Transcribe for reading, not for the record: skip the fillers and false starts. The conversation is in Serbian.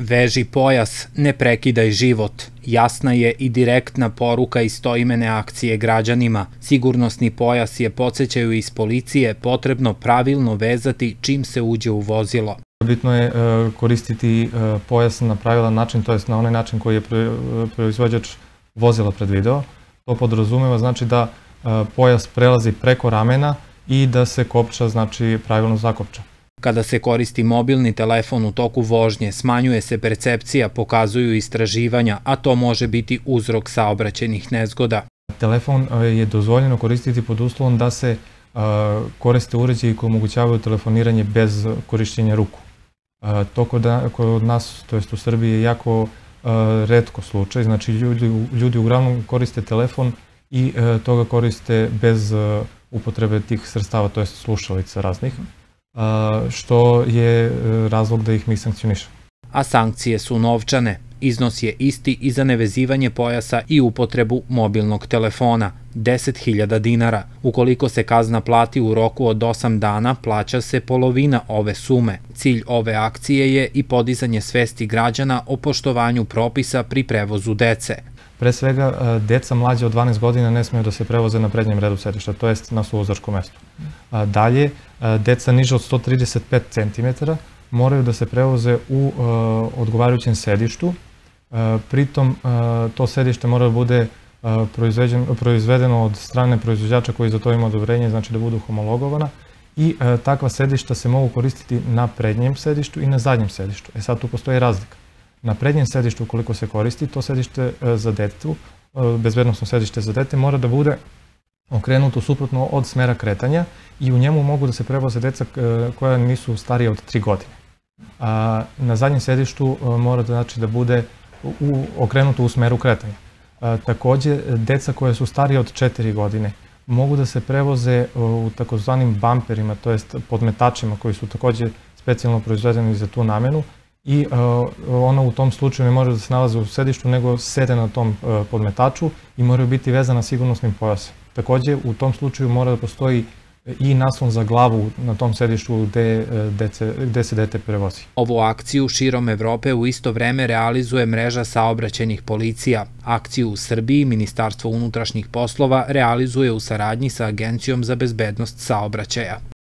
Veži pojas, ne prekidaj život. Jasna je i direktna poruka istoimene akcije građanima. Sigurnosni pojas je, podsećaju iz policije, potrebno pravilno vezati čim se uđe u vozilo. Bitno je koristiti pojas na pravilan način, to jest na onaj način koji je proizvođač vozila predvideo. To podrazumeva znači da pojas prelazi preko ramena i da se kopča znači pravilno zakopča. Kada se koristi mobilni telefon u toku vožnje, smanjuje se percepcija, pokazuju istraživanja, a to može biti uzrok saobraćajnih nezgoda. Telefon je dozvoljeno koristiti pod uslovom da se koriste uređaji koji omogućavaju telefoniranje bez korišćenja ruku. To kod nas, to jest u Srbiji, je jako retko slučaj. Znači ljudi uglavnom koriste telefon i to ga koriste bez upotrebe tih sredstava, to jest slušalica raznih, što je razlog da ih mi sankcionišemo. A sankcije su novčane. Iznos je isti i za nevezivanje pojasa i upotrebu mobilnog telefona, 10.000 dinara. Ukoliko se kazna plati u roku od 8 dana, plaća se polovina ove sume. Cilj ove akcije je i podizanje svesti građana o poštovanju propisa pri prevozu dece. Pre svega, deca mlađe od 12 godina ne smeju da se prevoze na prednjem redu sedišta, to jest na suvozačkom mestu. Dalje, deca niže od 135 cm moraju da se prevoze u odgovarajućem sedištu. Pritom, to sedište mora da bude proizvedeno od strane proizvođača koji za to ima odobrenje, znači da budu homologovana, i takva sedišta se mogu koristiti na prednjem sedištu i na zadnjem sedištu. Sad tu postoji razlika. Na prednjem sedištu, ukoliko se koristi, to sedište za decu, bezbednosno sedište za dete, mora da bude okrenuto suprotno od smera kretanja i u njemu mogu da se prevoze deca koja nisu starije od 3 godine. Na zadnjem sedištu mora da bude okrenuto u smeru kretanja. Takođe, deca koja su starije od 4 godine mogu da se prevoze u takozvanim bamperima, to jest podmetačima koji su takođe specijalno proizvedeni za tu namenu, i ona u tom slučaju ne može da se nalaze u sedištu, nego sede na tom podmetaču i moraju biti vezana sigurnosnim pojasom. Takođe, u tom slučaju mora da postoji i naslon za glavu na tom sedištu gde se dete prevozi. Ovu akciju širom Evrope u isto vreme realizuje mreža saobraćajnih policija. Akciju u Srbiji Ministarstvo unutrašnjih poslova realizuje u saradnji sa Agencijom za bezbednost saobraćaja.